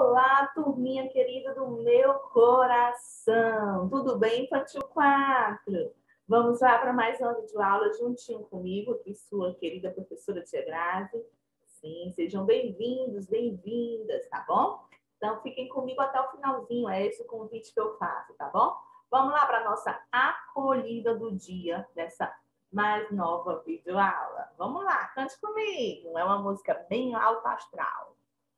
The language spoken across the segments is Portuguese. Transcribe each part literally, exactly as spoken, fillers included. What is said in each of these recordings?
Olá, turminha querida do meu coração. Tudo bem, Infantil quatro? Vamos lá para mais uma videoaula juntinho comigo, aqui sua querida professora Tia Grazi. Sim, sejam bem-vindos, bem-vindas, tá bom? Então, fiquem comigo até o finalzinho, é esse o convite que eu faço, tá bom? Vamos lá para a nossa acolhida do dia, dessa mais nova videoaula. Vamos lá, cante comigo. É uma música bem alto astral.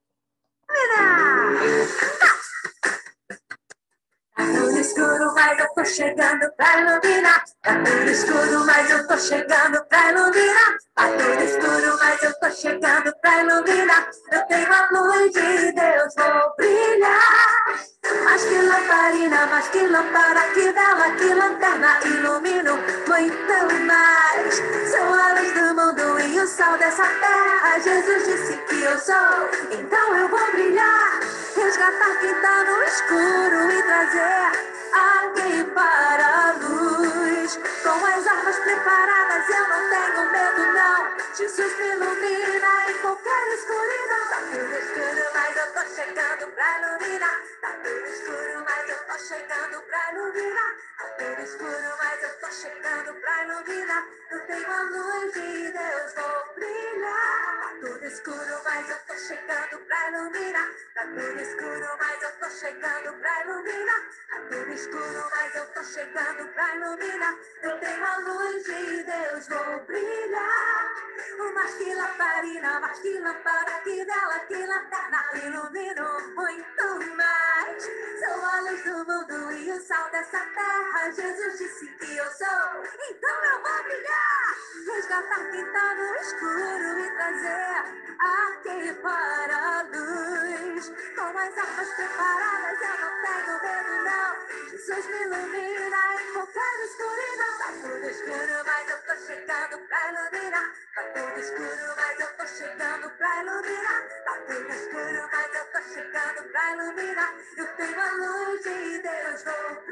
Tá tudo escuro, mas eu tô chegando pra iluminar. Tá tudo escuro, mas eu tô chegando pra iluminar. Tá tudo escuro, mas eu tô chegando pra iluminar. Eu tenho a luz de Deus, vou brilhar. Mas que lamparina, mas que lâmpada, que vela, que lanterna, ilumino muito mais. Sou a luz do mundo e o sol dessa terra. Jesus disse que eu sou, então eu vou brilhar. Resgatar quem tá no escuro e trazer alguém para a luz. Com as armas preparadas eu não tenho medo não. Jesus me ilumina em qualquer escuridão. Tá tudo escuro, mas eu tô chegando pra iluminar. Tá tudo escuro, mas eu tô chegando pra iluminar. Tá tudo escuro, mas eu tô chegando pra iluminar. Eu tenho a luz de Deus, vou brilhar. Tá tudo escuro, mas eu tô chegando pra iluminar. Tá tudo escuro, mas eu tô chegando pra iluminar. Tá tudo escuro, mas eu tô chegando pra iluminar. Eu tenho a luz de Deus, vou brilhar. Uma que lamparina, uma que lâmpada, que vela, que lanterna, ilumino muito mais. Sou a luz do mundo e o sal dessa terra. Jesus disse que eu sou, então eu vou brilhar. Resgatar quem tá no escuro e trazer aqui para a luz. Com as armas preparadas eu não tenho medo não. Jesus me ilumina em qualquer escuridão. Tá tudo escuro, mas eu tô chegando pra iluminar. Tá tudo escuro, mas eu tô chegando pra iluminar. Tá tudo escuro, mas eu tô chegando pra iluminar. Eu tenho a luz de Deus, vou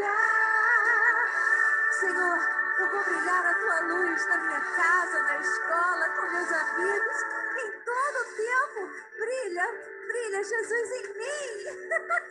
brilhar. Senhor, eu vou brilhar a tua luz na minha casa, na escola, com meus amigos, em todo o tempo. Brilha, brilha Jesus em mim.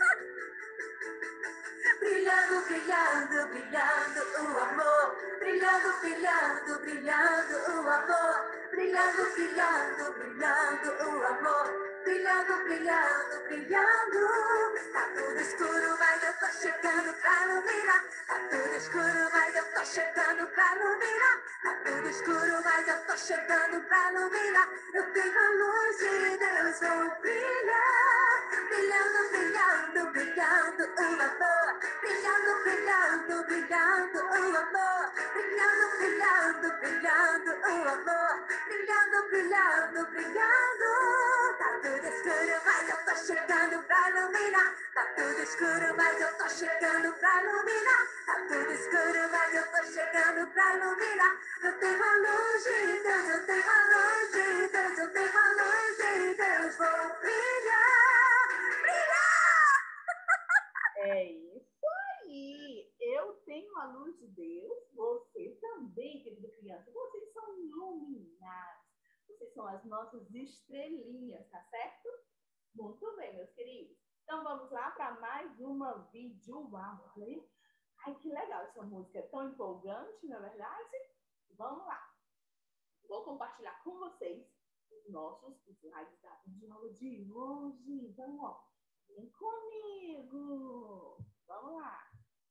Brilhando, brilhando, brilhando o amor. Brilhando, brilhando, brilhando o amor. Brilhando, brilhando, brilhando o amor. Brilhando, brilhando, brilhando. Tá tudo escuro, mas eu tô chegando pra iluminar. Tá tudo escuro, mas eu tô chegando pra iluminar. Tá tudo escuro, mas eu tô chegando pra iluminar. Eu tenho a luz de Deus, vou brilhar. Brilhando, brilhando, brilhando o amor. Brilhando, brilhando, brilhando o amor. Brilhando, brilhando, brilhando o amor. Brilhando, brilhando, brilhando. Tá tudo escuro, mas eu tô chegando pra iluminar. Tá tudo escuro, mas eu tô chegando pra iluminar. Tá tudo escuro, mas eu tô chegando pra iluminar. Eu tenho a luz de Deus, eu tenho a luz de Deus, eu tenho a luz de Deus. Vou brilhar, brilhar. É isso aí. Eu tenho a luz de Deus. Você também, querida criança. Vocês são iluminados. Vocês são as nossas estrelinhas, tá certo? Muito bem, meus queridos. Então, vamos lá para mais uma videoaula. Ai, que legal essa música. É tão empolgante, não é verdade? Vamos lá. Vou compartilhar com vocês os nossos slides da videoaula de hoje. Vamos lá. Vem comigo. Vamos lá.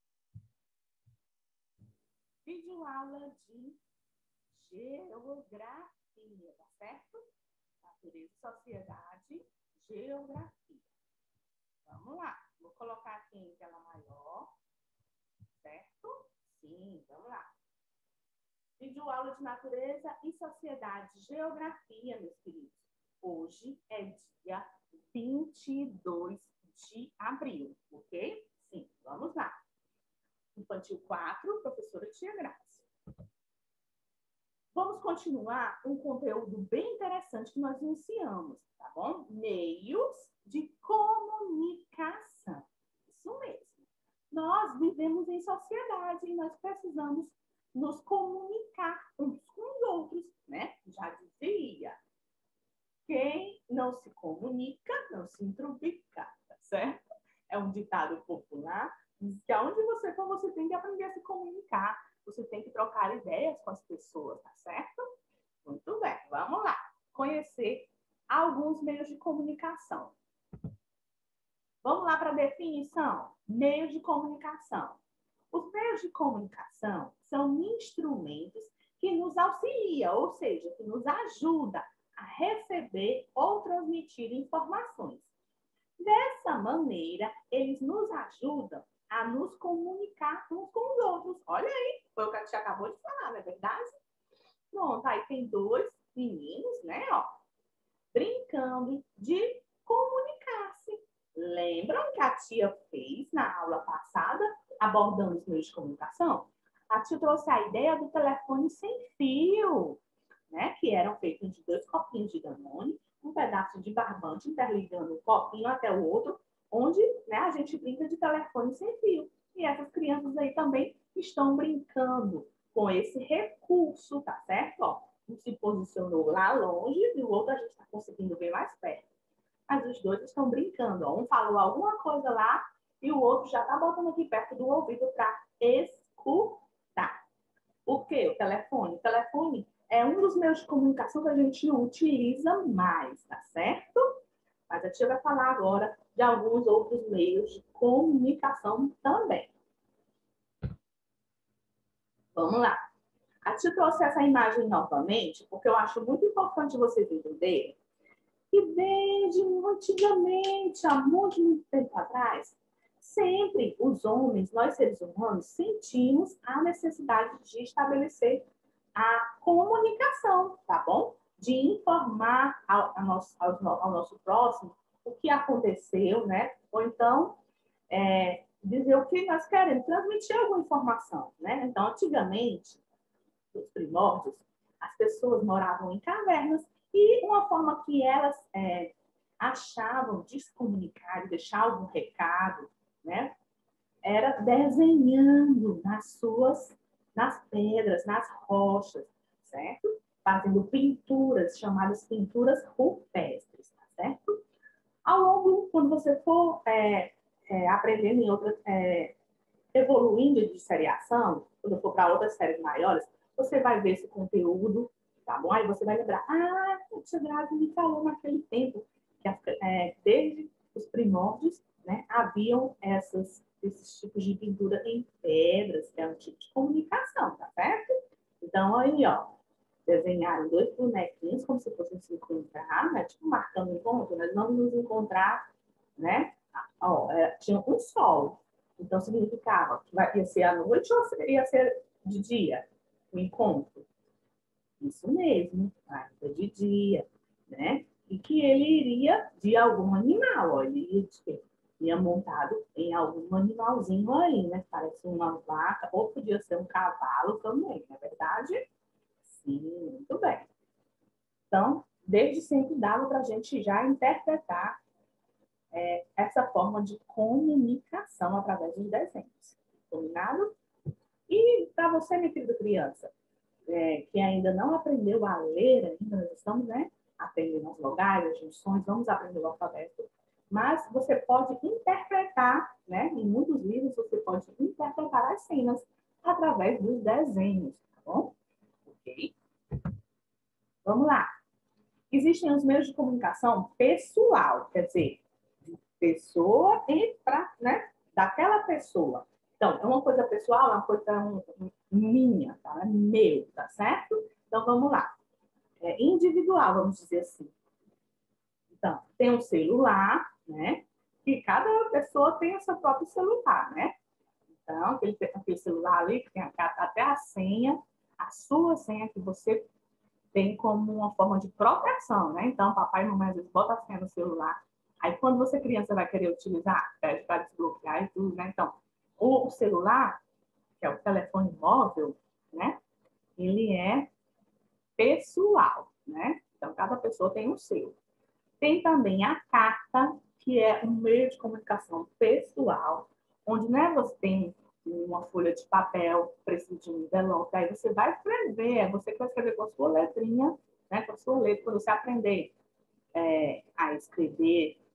Videoaula de geografia, tá certo? Natureza, sociedade, geografia. Vamos lá. Vou colocar aqui em tela maior. Certo? Sim, vamos lá. Videoaula de natureza e sociedade, geografia, meus queridos. Hoje é dia vinte e dois de abril, ok? Sim, vamos lá. Infantil quatro, professora Tia Grazi. Vamos continuar um conteúdo bem interessante que nós iniciamos, tá bom? Meios de comunicação. Isso mesmo. Nós vivemos em sociedade e nós precisamos nos comunicar uns com os outros, né? Já dizia. Quem não se comunica, não se intrubica. certo? É um ditado popular, diz que aonde você for, você tem que aprender a se comunicar, você tem que trocar ideias com as pessoas, tá certo? Muito bem, vamos lá. Conhecer alguns meios de comunicação. Vamos lá para a definição. Meios de comunicação. Os meios de comunicação são instrumentos que nos auxiliam, ou seja, que nos ajudam a receber ou transmitir informações. Dessa maneira, eles nos ajudam a nos comunicar uns com os outros. Olha aí, foi o que a gente acabou de falar, não é verdade? Pronto, aí tem dois meninos, né, ó, brincando de comunicar-se. Lembram que a tia fez na aula passada, abordando os meios de comunicação? A tia trouxe a ideia do telefone sem fio, né? Que eram feitos de dois copinhos de Danone, um pedaço de barbante interligando um copinho até o outro, onde, né, a gente brinca de telefone sem fio. E essas crianças aí também estão brincando com esse recurso, tá certo? Ó, um se posicionou lá longe e o outro a gente está conseguindo ver mais perto. Mas os dois estão brincando. Ó. Um falou alguma coisa lá e o outro já está botando aqui perto do ouvido para escutar. O quê? O telefone. O telefone é um dos meios de comunicação que a gente utiliza mais, tá certo? Mas a tia vai falar agora de alguns outros meios de comunicação também. Vamos lá. A tia trouxe essa imagem novamente, porque eu acho muito importante vocês entenderem que desde antigamente, há muito, muito tempo atrás, sempre os homens, nós seres humanos, sentimos a necessidade de estabelecer a comunicação, tá bom? De informar ao, ao, nosso, ao, ao nosso próximo o que aconteceu, né? Ou então, é, dizer o que nós queremos, transmitir alguma informação, né? Então, antigamente, nos primórdios, as pessoas moravam em cavernas e uma forma que elas é, achavam de se comunicar, de deixar algum recado, né? Era desenhando nas suas, nas pedras, nas rochas, certo? Fazendo pinturas, chamadas pinturas rupestres, tá certo? Ao longo, quando você for é, é, aprendendo em outras, é, evoluindo de seriação, quando for para outras séries maiores, você vai ver esse conteúdo, tá bom? Aí você vai lembrar, ah, a tia Grazi me falou naquele tempo que é, desde os primórdios, né, haviam essas, esses tipos de pintura em pedras, que é um tipo de comunicação, tá certo? Então, aí, ó, desenharam dois bonequinhos como se fossem se encontrar, né? Tipo, marcando encontro, nós vamos nos encontrar, né? Ó, é, tinha um sol. Então, significava que ia ser à noite ou ia ser de dia o encontro? Isso mesmo, ainda de dia, né? E que ele iria de algum animal, ó, ele ia, de, ia montado em algum animalzinho aí, né? Parece uma vaca, ou podia ser um cavalo também, não é verdade? Sim, muito bem. Então, desde sempre dava para a gente já interpretar é, essa forma de comunicação através dos desenhos. Combinado? E para você, minha querida criança, é, que ainda não aprendeu a ler ainda, nós estamos, né, aprendendo as vogais, as junções, vamos aprender o alfabeto, mas você pode interpretar, né, em muitos livros você pode interpretar as cenas através dos desenhos, tá bom? Ok? Vamos lá. Existem os meios de comunicação pessoal, quer dizer, pessoa e para, né, daquela pessoa. Então, é uma coisa pessoal, é uma coisa um, um, minha, tá? É meu, tá certo? Então, vamos lá. É individual, vamos dizer assim. Então, tem um celular, né? Que cada pessoa tem o seu próprio celular, né? Então, aquele, aquele celular ali que tem até a senha, a sua senha que você tem como uma forma de proteção, né? Então, papai e mamãe às vezes bota a senha no celular. Aí, quando você criança vai querer utilizar, pede para desbloquear e tudo, né? Então, o celular, que é o telefone móvel, né? Ele é pessoal, né? Então, cada pessoa tem o seu. Tem também a carta, que é um meio de comunicação pessoal, onde, né, você tem uma folha de papel, precisa de um envelope, aí você vai escrever, é você que vai escrever com a sua letrinha, né, com a sua letra, quando você aprender é, a escrever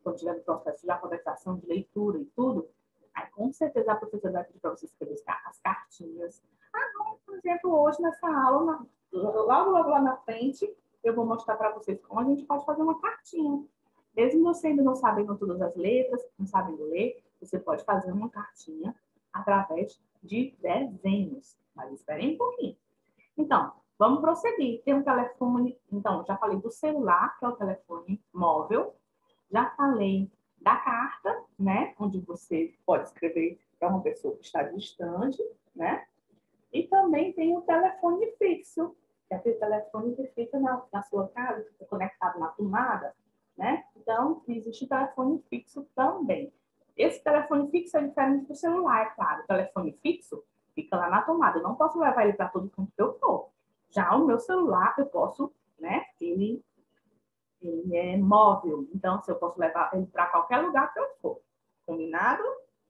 quando estiver no processo de alfabetização, de leitura e tudo, aí com certeza a professora vai pedir para você escrever as cartinhas. Ah, não, por exemplo, hoje nessa aula, logo, logo lá na frente, eu vou mostrar para vocês como a gente pode fazer uma cartinha. Mesmo você ainda não sabendo todas as letras, não sabendo ler, você pode fazer uma cartinha através de desenhos. Mas esperem um pouquinho. Então, vamos prosseguir. Tem um telefone, então, já falei do celular, que é o telefone móvel. Já falei da carta, né? Onde você pode escrever para uma pessoa que está distante, né? E também tem o telefone fixo, que é aquele telefone que fica na, na sua casa, fica conectado na tomada, né? Então, existe o telefone fixo também. Esse telefone fixo é diferente do celular, é claro. O telefone fixo fica lá na tomada. Eu não posso levar ele para todo canto que eu for. Já o meu celular, eu posso, né? Ele, ele é móvel. Então, se eu posso levar ele para qualquer lugar que eu for. Combinado?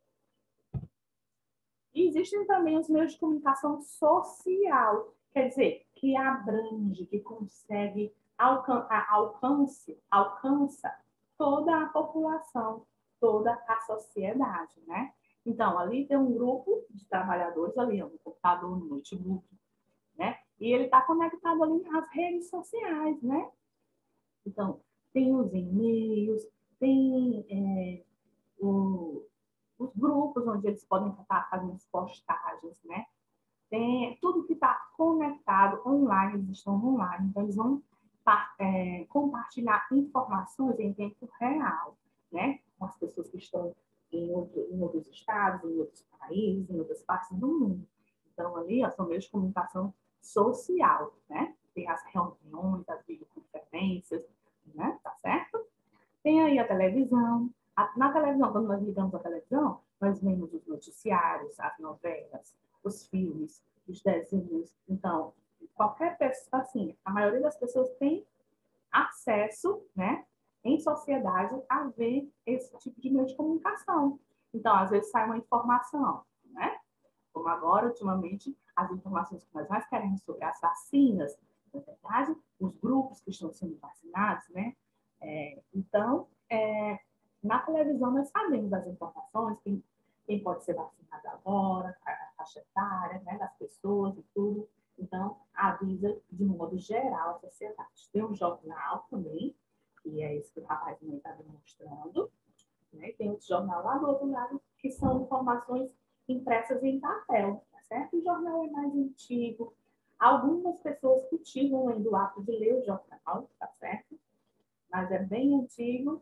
E existem também os meios de comunicação social, quer dizer, que abrange, que consegue alcan alcance, alcança toda a população, toda a sociedade, né? Então, ali tem um grupo de trabalhadores ali, no computador, no notebook, né? E ele está conectado ali nas redes sociais, né? Então, tem os e-mails, tem é, o os grupos onde eles podem estar fazendo as postagens, né? Tem tudo que está conectado online, eles estão online, então eles vão é, compartilhar informações em tempo real, né? Com as pessoas que estão em, outro, em outros estados, em outros países, em outras partes do mundo. Então, ali, ó, são meios de comunicação social, né? Tem as reuniões, as videoconferências, né? Tá certo? Tem aí a televisão. Na televisão, quando nós ligamos a televisão, nós vemos os noticiários, as novelas, os filmes, os desenhos. Então, qualquer pessoa, assim, a maioria das pessoas tem acesso, né, em sociedade, a ver esse tipo de meio de comunicação. Então, às vezes sai uma informação, né? Como agora, ultimamente, as informações que nós mais queremos sobre as vacinas, na verdade, os grupos que estão sendo vacinados, né? É, então, é, na televisão nós sabemos das informações, quem, quem pode ser vacinado agora, a faixa etária, né, das pessoas e tudo. Então, avisa de modo geral a sociedade. Tem um jornal também, que é esse que o rapaz também está demonstrando, né? Tem outro jornal lá do outro lado, que são informações impressas em papel, tá certo? O jornal é mais antigo. Algumas pessoas cultivam ainda o hábito de ler o jornal, tá certo? Mas é bem antigo,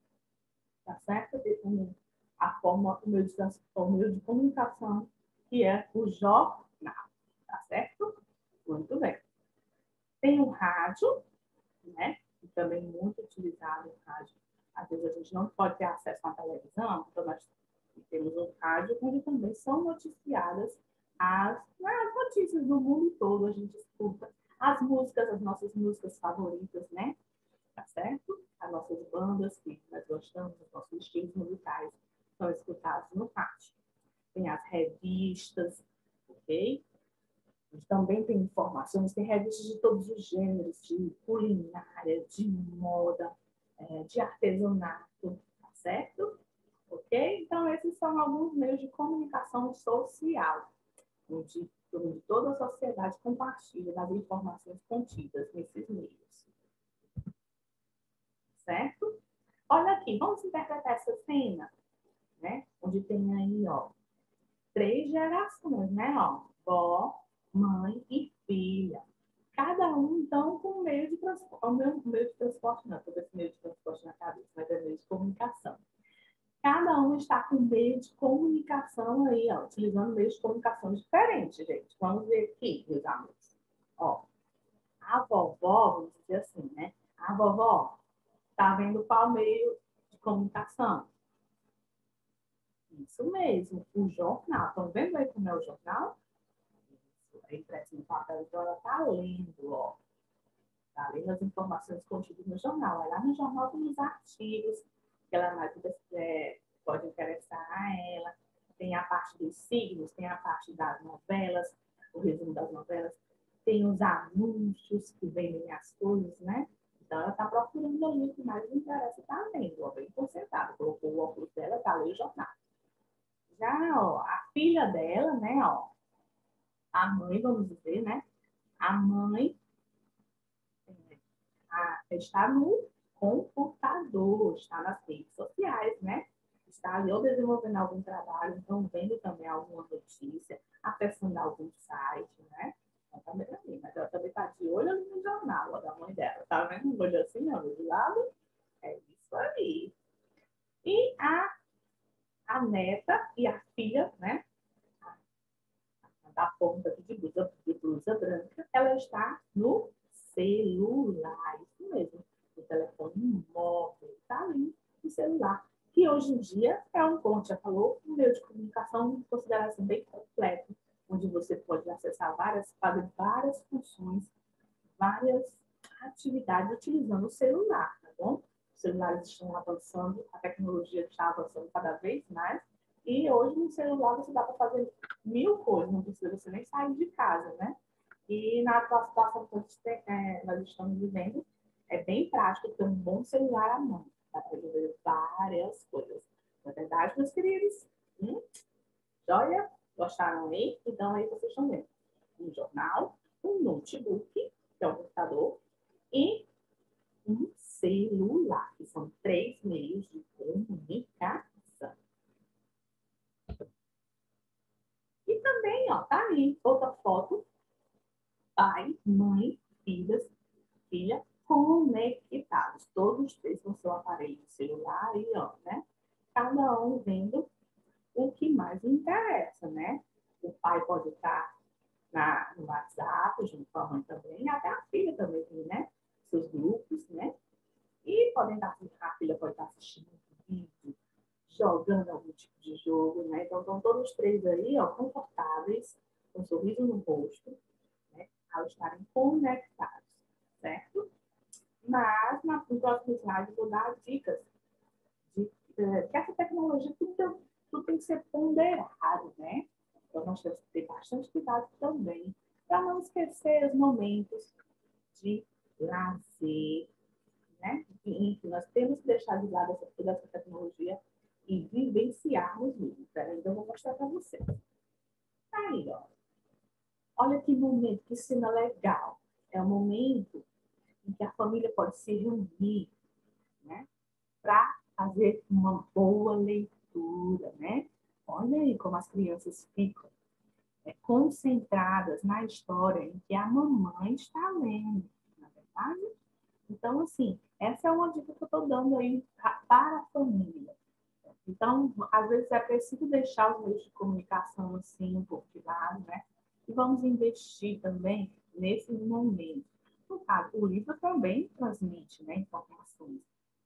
tá certo? A forma, o meio de, o meio de comunicação, que é o jornal, tá certo? Muito bem. Tem o rádio, né? E também muito utilizado o rádio. Às vezes a gente não pode ter acesso à televisão, então nós temos um rádio onde também são noticiadas as, as notícias do mundo todo, a gente escuta as músicas, as nossas músicas favoritas, né? Tá certo? As nossas bandas que nós gostamos, os nossos estilos musicais são escutados no rádio. Tem as revistas, ok? Também tem informações, tem revistas de todos os gêneros, de culinária, de moda, de artesanato, tá certo? Ok? Então, esses são alguns meios de comunicação social, onde, onde toda a sociedade compartilha das informações contidas nesses meios. Certo? Olha aqui, vamos interpretar essa cena, né? Onde tem aí, ó, três gerações, né? Ó, vó, mãe e filha. Cada um, então, com meio de transporte. O meu meio de transporte, não, estou esse meio de transporte na cabeça, mas é meio de comunicação. Cada um está com meio de comunicação aí, ó, utilizando meios de comunicação diferentes, gente. Vamos ver aqui, meus amigos. Ó, a vovó, vamos dizer assim, né? A vovó está vendo qual meio de comunicação? Isso mesmo, o jornal. Estão vendo aí como é o jornal? Isso, é impresso no papel, então ela está lendo, ó. Está lendo as informações contidas no jornal. Aí lá no jornal tem os artigos, que ela mais é, pode interessar a ela. Tem a parte dos signos, tem a parte das novelas, o resumo das novelas. Tem os anúncios que vendem as coisas, né? Então, ela está procurando ali o que mais interessa, está lendo, ó, bem jornal. Já, ó, a filha dela, né, ó, a mãe, vamos dizer, né, a mãe a, está no computador, está nas redes sociais, né, está ali ou desenvolvendo algum trabalho, então vendo também alguma notícia, acessando algum site, né, ela também, assim, mas ela também está de olho ali no jornal, ó, da mãe dela, tá vendo um olho assim, ó, do lado? É isso aí. E a, a neta e a filha, né, da ponta de blusa, de blusa branca, ela está no celular, isso mesmo, o telefone móvel, está ali no celular, que hoje em dia é um, como já falou, um meio de comunicação de consideração bem completo, onde você pode acessar várias, fazer várias funções, várias atividades utilizando o celular, tá bom? Os celulares estão avançando, a tecnologia está avançando cada vez mais, e hoje no celular você dá para fazer mil coisas, não precisa você nem sair de casa, né? E na atual situação que é, nós estamos vivendo, é bem prático ter um bom celular à mão. Dá para resolver várias coisas. Na verdade, meus queridos, hum, joia? Gostaram aí? Então aí vocês estão vendo um jornal, um notebook, que é um computador, e um celular, que são três meios de comunicação. E também, ó, tá ali outra foto, pai, mãe, filhas, filha, conectados, todos três com seu aparelho celular e, ó, né? Cada um vendo o que mais interessa, né? O pai pode estar na, no WhatsApp, junto com a mãe também, até a filha também tem, né? Seus grupos, né? E podem estar, a filha pode estar assistindo um vídeo, jogando algum tipo de jogo, né? Então, estão todos três aí, ó, confortáveis, com um sorriso no rosto, né? Ao estarem conectados, certo? Mas, na, no próximo slide, eu vou dar dicas de eh, que essa tecnologia tudo, tudo tem que ser ponderado, né? Então, nós temos que ter bastante cuidado também, para não esquecer os momentos de lazer, né? E, enfim, nós temos que deixar de lado essa, toda essa tecnologia e vivenciarmos isso. Tá? Então, eu vou mostrar para vocês. Aí, ó. Olha que momento, que cena legal. É um momento em que a família pode se reunir, né? Para fazer uma boa leitura, né? Olha aí como as crianças ficam é, concentradas na história em que a mamãe está lendo, na verdade? Então, assim, essa é uma dica que eu estou dando aí para a família. Então, às vezes é preciso deixar os meios de comunicação assim um pouco de lado, né? E vamos investir também nesse momento. No caso, o livro também transmite, né, informações.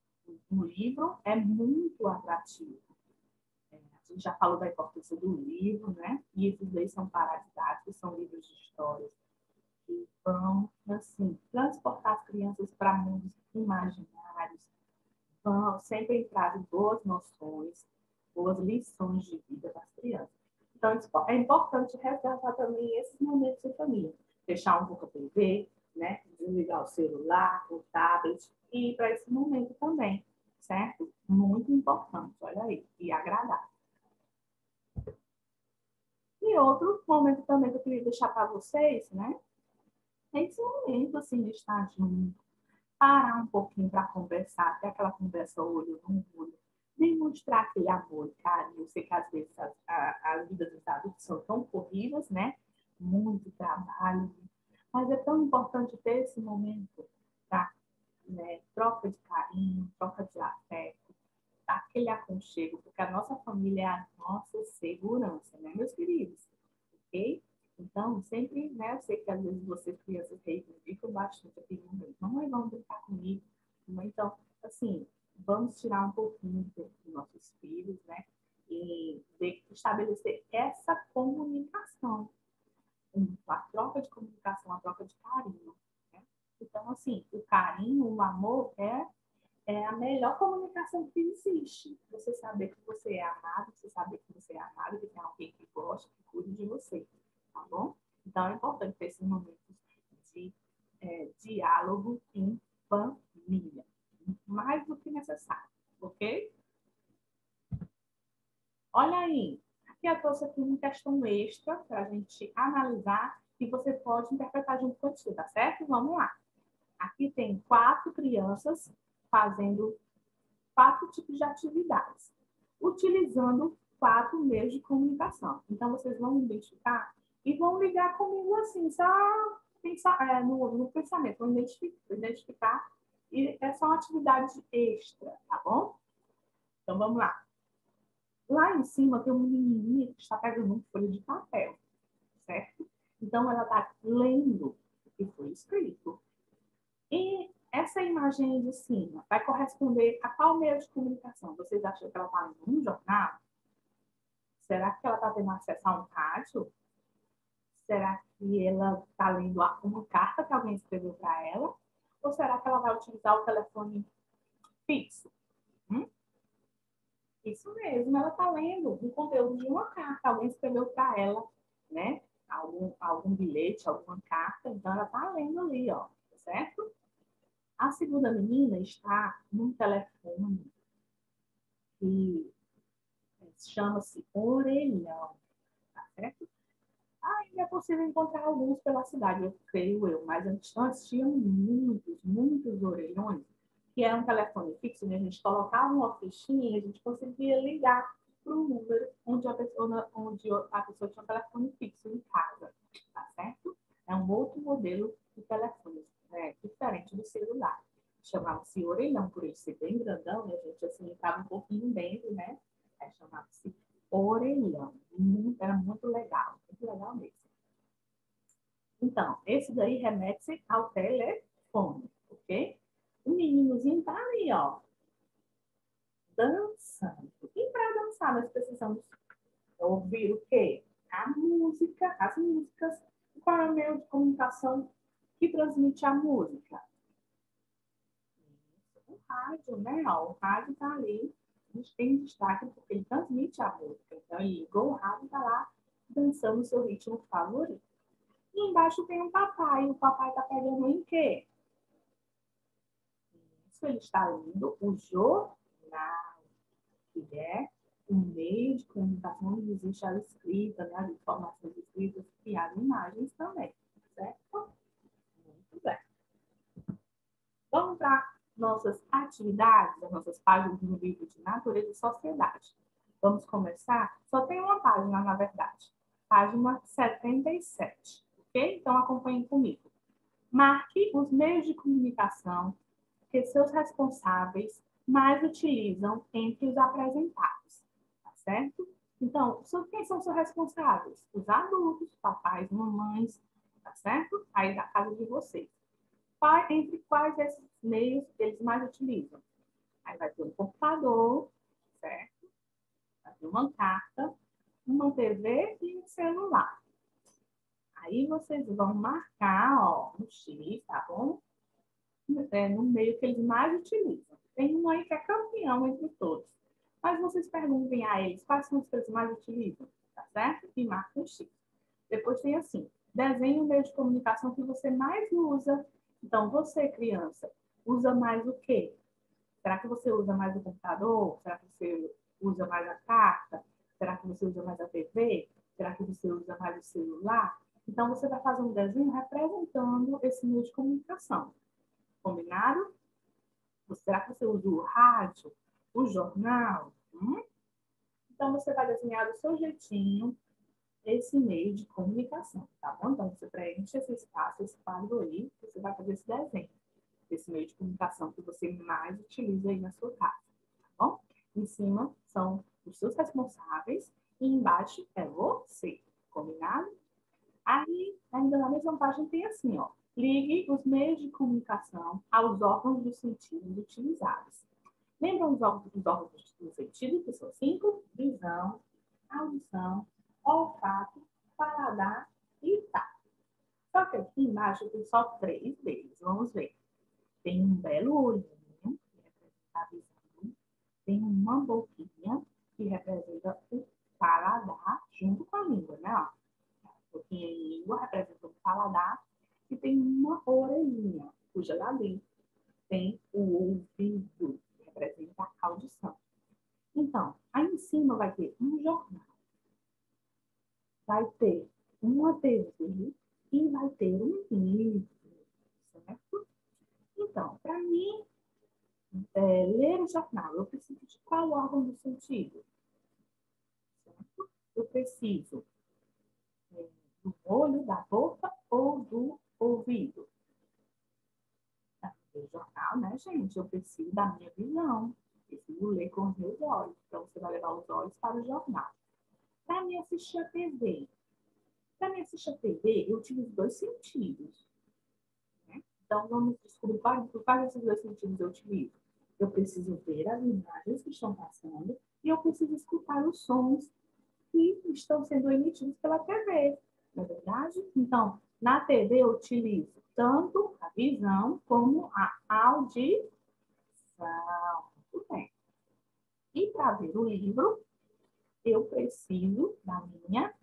O livro é muito atrativo. É, a gente já falou da importância do livro, né? E esses dois são paradidáticos, são livros de histórias que vão, assim, transportar as crianças para mundos imaginários, vão sempre trazem boas noções, boas lições de vida para as crianças. Então, é importante resgatar também esses momentos em família. Fechar um pouco a T V, né? Desligar o celular, o tablet, e ir para esse momento também, certo? Muito importante, olha aí, e agradável. E outro momento também que eu queria deixar para vocês, né? É esse momento, assim, de estar junto, parar um pouquinho para conversar, ter aquela conversa olho no olho, demonstrar aquele amor e carinho. Eu sei que às vezes a, a, a vida dos adultos são tão corridas, né? Muito trabalho, mas é tão importante ter esse momento para, né, troca de carinho, troca de afeto, aquele aconchego, porque a nossa família é a nossa segurança, né, meus queridos? Ok? Então, sempre, né, eu sei que às vezes vocês, crianças, reivindicam bastante aqui no momento. Mamãe, vamos brincar comigo. Então, assim, vamos tirar um pouquinho dos nossos filhos, né? E estabelecer essa comunicação. A troca de comunicação, a troca de carinho. Né? Então, assim, o carinho, o amor é, é a melhor comunicação que existe. Você saber que você é amado, você saber que você é amado, que tem alguém que gosta, que cuida de você. Tá bom? Então, é importante ter esses momentos de é, diálogo em família. Mais do que necessário, ok? trouxe aqui uma questão extra para a gente analisar e você pode interpretar junto com você, tá certo? Vamos lá. Aqui tem quatro crianças fazendo quatro tipos de atividades, utilizando quatro meios de comunicação. Então, vocês vão identificar e vão ligar comigo assim, só pensar, é, no, no pensamento, vão identificar, identificar, e é só uma atividade extra, tá bom? Então, vamos lá. Lá em cima tem uma menininha que está pegando um folha de papel, certo? Então, ela está lendo o que foi escrito. E essa imagem de cima vai corresponder a qual meio de comunicação? Vocês acham que ela está lendo um jornal? Será que ela está tendo acesso a um rádio? Será que ela está lendo uma carta que alguém escreveu para ela? Ou será que ela vai utilizar o telefone fixo? Hum? Isso mesmo, ela está lendo o conteúdo de uma carta, alguém escreveu para ela, né? Algum, algum bilhete, alguma carta, então ela está lendo ali, ó, certo? A segunda menina está num telefone que chama-se orelhão, tá certo? Ainda é possível encontrar alguns pela cidade, eu creio eu, mas antes, antes tinha muitos, muitos orelhões, que era um telefone fixo, né? A gente colocava uma fichinha e a gente conseguia ligar para o número onde a, pessoa, onde a pessoa tinha um telefone fixo em casa, tá certo? É um outro modelo de telefone, né? Diferente do celular. Chamava-se orelhão, por ele ser bem grandão, né? A gente assim entrava um pouquinho dentro, né? É, chamava-se orelhão. Era muito legal, muito legal mesmo. Então, esse daí remete-se ao telefone, ok? O meninozinho tá ali, ó, dançando. E para dançar, nós precisamos ouvir o quê? A música, as músicas. Qual é o meio de comunicação que transmite a música? O rádio, né? Ó, o rádio tá ali, a gente tem destaque porque ele transmite a música. Então, ele ligou o rádio e tá lá dançando o seu ritmo favorito. E embaixo tem um papai. O papai está pegando em quê? Isso, ele está lendo o jornal, que é um meio de comunicação onde existe a escrita, né, as informações escritas e as imagens também, certo? Muito bem. Vamos para nossas atividades, as nossas páginas no livro de Natureza e Sociedade. Vamos começar? Só tem uma página, na verdade. Página setenta e sete. Ok? Então, acompanhem comigo. Marque os meios de comunicação que seus responsáveis mais utilizam entre os apresentados, tá certo? Então, quem são seus responsáveis? Os adultos, papais, mamães, tá certo? Aí da casa de vocês. Entre quais esses meios eles mais utilizam? Aí vai ter um computador, certo? Vai ter uma carta, uma T V e um celular. Aí vocês vão marcar, ó, no X, tá bom? É, no meio que eles mais utilizam. Tem um aí que é campeão entre todos. Mas vocês perguntem a eles quais são os que eles mais utilizam, tá certo? E marca um X. Depois tem assim, desenhe o meio de comunicação que você mais usa. Então, você, criança, usa mais o quê? Será que você usa mais o computador? Será que você usa mais a carta? Será que você usa mais a T V? Será que você usa mais o celular? Então, você vai fazer um desenho representando esse meio de comunicação. Combinado? Será que você usa o rádio, o jornal? Hum? Então, você vai desenhar do seu jeitinho esse meio de comunicação, tá bom? Então, você preenche esse espaço, esse quadro aí, você vai fazer esse desenho, esse meio de comunicação que você mais utiliza aí na sua casa, tá bom? Em cima são os seus responsáveis e embaixo é você, combinado? Aí, ainda na mesma página tem assim, ó, ligue os meios de comunicação aos órgãos dos sentidos utilizados. Lembram os órgãos, os órgãos do sentido, que são cinco? Visão, audição, olfato, paladar e tato. Só que aqui embaixo tem só três deles. Vamos ver. Tem um belo olhinho, que representa a visão. Tem uma boquinha, que representa o paladar, junto com a língua, né? Ó. A boquinha e língua representam o paladar. E tem uma orelhinha, cuja lá dentro tem o ouvido, que representa a audição. Então, aí em cima vai ter um jornal. vai ter uma T V e vai ter um livro, certo? Então, para mim, é, ler o jornal, eu preciso de qual órgão do sentido? Certo? Eu preciso é, do olho, da boca ou do ouvido? Para ler o jornal, né, gente? Eu preciso da minha visão. Preciso ler com os meus olhos. Então, você vai levar os olhos para o jornal. Para me assistir a T V. Para me assistir a T V, eu utilizo dois sentidos. Né? Então, vamos descobrir quais, quais desses dois sentidos eu utilizo. Eu preciso ver as imagens que estão passando e eu preciso escutar os sons que estão sendo emitidos pela T V. Não é verdade? Então, na T V eu utilizo tanto a visão como a audição. Muito bem. E para ver o livro, eu preciso da minha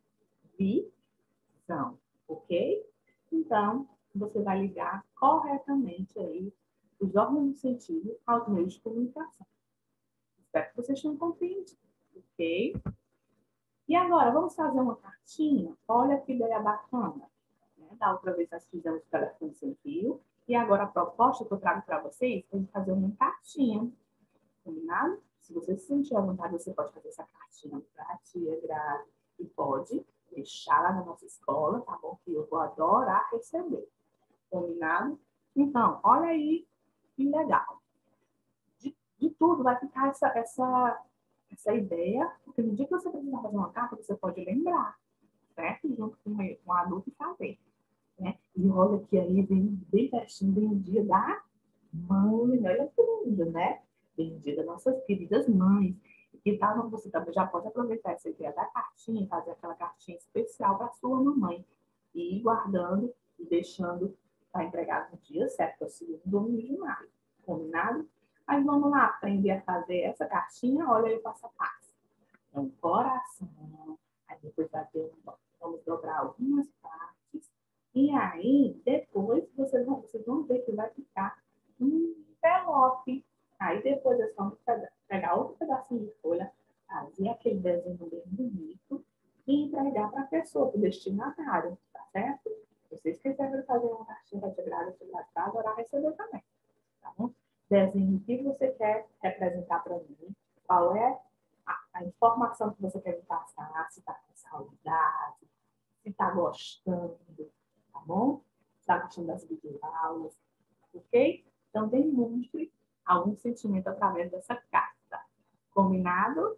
visão, ok? Então, você vai ligar corretamente aí os órgãos do sentido aos meios de comunicação. Espero que vocês tenham compreendido, ok? E agora, vamos fazer uma cartinha? Olha que ideia bacana. Né? Da outra vez nós fizemos o telefone sem fio. E agora a proposta que eu trago para vocês é de fazer uma cartinha. Combinado? Se você se sentir à vontade, você pode fazer essa cartinha para a tia Grazi e pode deixar lá na nossa escola, tá bom? Que eu vou adorar receber. Combinado? Então, olha aí que legal. De, de tudo vai ficar essa, essa, essa ideia, porque no dia que você precisar fazer uma carta, você pode lembrar, certo? Junto com um adulto e fazer. Né? E olha que aí vem bem pertinho, bem o dia da mãe, olha que lindo, né? Bem o dia das nossas queridas mães. E tal, você também já pode aproveitar essa ideia da cartinha, fazer aquela cartinha especial para sua mamãe. E ir guardando e deixando para entregar no dia certo, o segundo domingo de maio. Combinado? Mas vamos lá aprender a fazer essa cartinha, olha aí o passo a passo. Então, coração. Aí depois vai ter um, vamos dobrar algumas partes. E aí, depois, vocês vão, vocês vão ver que vai ficar um envelope. Aí depois é só pegar outro pedacinho de folha, fazer aquele desenho bem bonito e entregar para a pessoa, para o destinatário, tá certo? Se vocês quiserem fazer uma cartinha para te agradar, você vai adorar receber também, tá bom? Desenho o que você quer representar para mim, qual é a, a informação que você quer me passar, se está com saudade, se está gostando, tá bom? Se está gostando das videoaulas, ok? Então, demonstre algum sentimento através dessa carta. Combinado?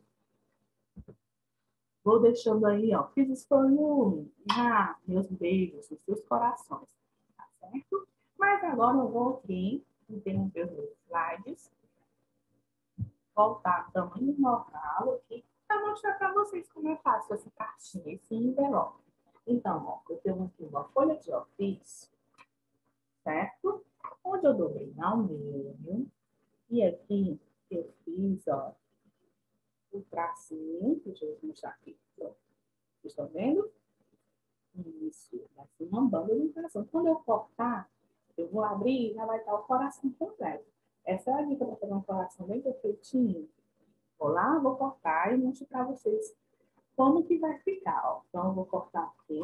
Vou deixando aí, ó. Fiz escolho ah, meus beijos, os seus corações. Tá certo? Mas agora eu vou aqui, interromper os meus slides. Voltar no tamanho normal aqui, para mostrar para vocês como é fácil essa cartinha, esse envelope. Então, ó, eu tenho aqui uma folha de ofício, certo? Onde eu dobrei ao meio. E aqui eu fiz, ó, o tracinho, deixa eu mostrar aqui. Vocês estão vendo? Isso, assim, uma banda de coração. Quando eu cortar, eu vou abrir e já vai estar o coração completo. Essa é a dica para fazer um coração bem perfeitinho. Vou lá, vou cortar e mostro para vocês como que vai ficar, ó. Então, eu vou cortar aqui.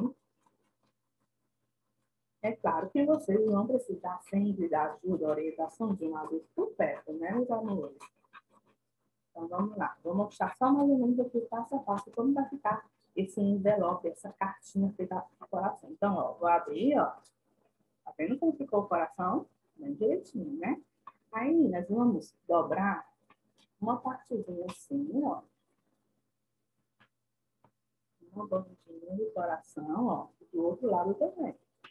É claro que vocês vão precisar sempre da ajuda, orientação de um adulto por perto, né, meus amores? Então, vamos lá. Vou mostrar só mais ou menos aqui, passo a passo, como vai ficar esse envelope, essa cartinha feita com coração. Então, ó, vou abrir, ó. Tá vendo como ficou o coração? Bem direitinho, né? Aí, nós vamos dobrar uma partezinha assim, ó. Uma bandinha do coração, ó. Do outro lado também.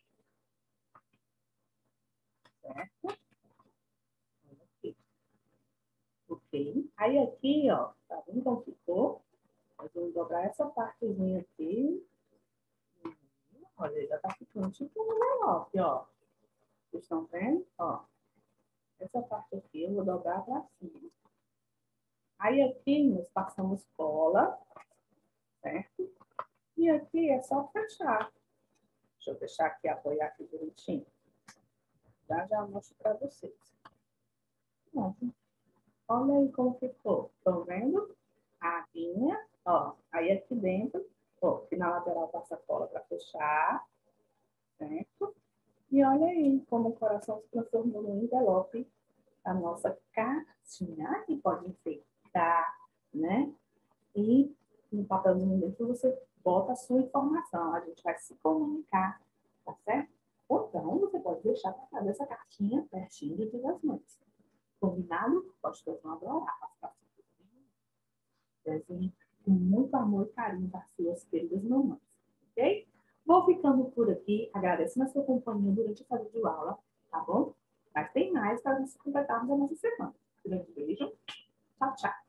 Certo? Aqui. Ok. Aí aqui, ó. Tá vendo como ficou? Nós vamos dobrar essa partezinha aqui. Olha, já tá ficando tipo um envelope, ó. Vocês estão vendo? Ó. Essa parte aqui eu vou dobrar para cima. Aí aqui nós passamos cola, certo? E aqui é só fechar. Deixa eu deixar aqui, apoiar aqui direitinho. Já já mostro para vocês. Pronto. Olha aí como ficou. Estão vendo? A linha, ó. Aí aqui dentro Ó, aqui na lateral passa cola para fechar, certo? E olha aí como o coração se transformou no envelope da nossa cartinha. Aqui pode enfeitar, né? E no papelzinho dentro você bota a sua informação. A gente vai se comunicar, tá certo? Ou então você pode deixar para fazer essa cartinha pertinho de Dia das Mães. Combinado? Pode todos vão adorar. Desenho com muito amor e carinho para suas queridas mamães, ok? Vou ficando por aqui, agradecendo a sua companhia durante essa videoaula, tá bom? Mas tem mais para nós completarmos a nossa semana. Um grande beijo. Tchau, tchau.